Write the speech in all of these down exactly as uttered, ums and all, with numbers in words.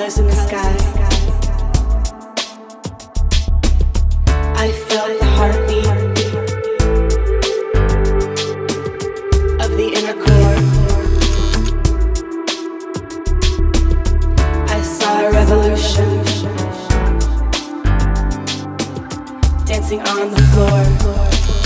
colors in the sky. I felt the heartbeat of the inner core. I saw a revolution dancing on the floor.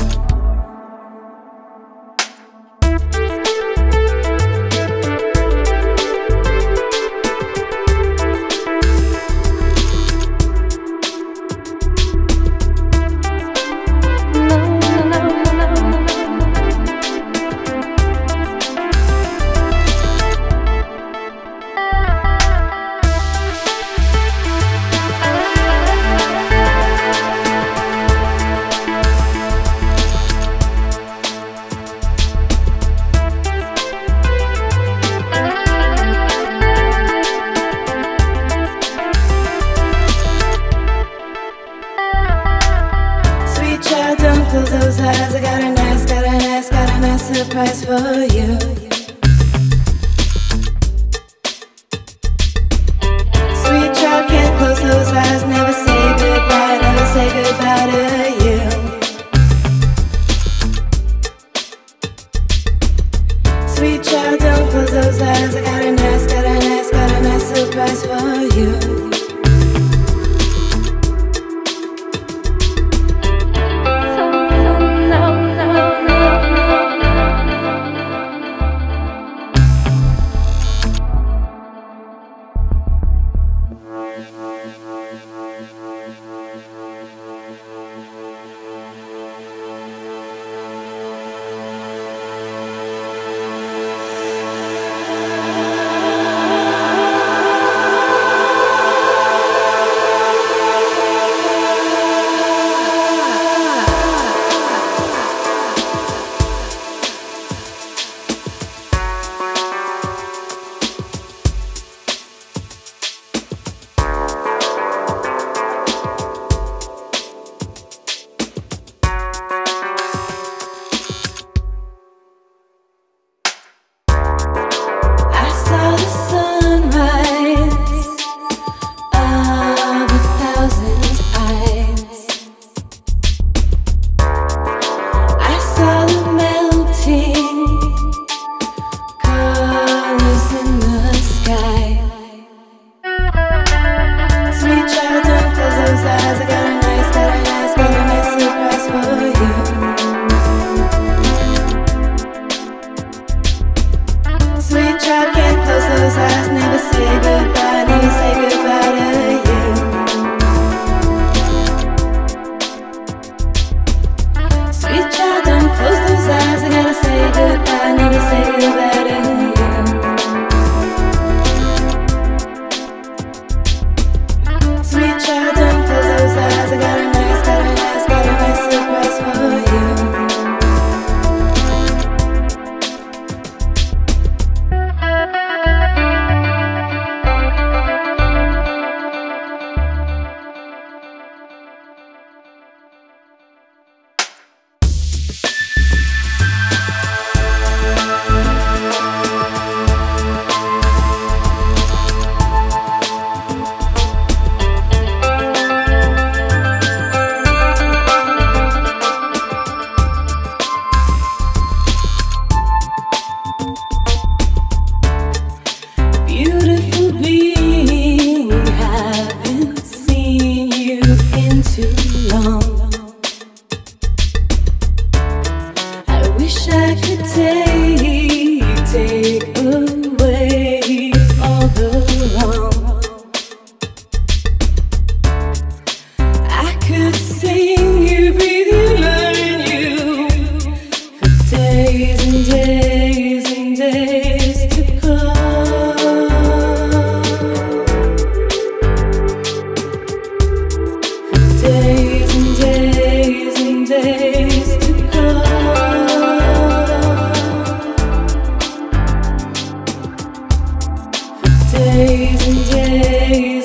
Close those eyes, I got a nice, got a nice, got a nice surprise for you. Sweet child, can't close those eyes, never say goodbye, never say goodbye to you. Sweet child, don't close those eyes, I got a nice, got a nice, got a nice surprise for you. Days and days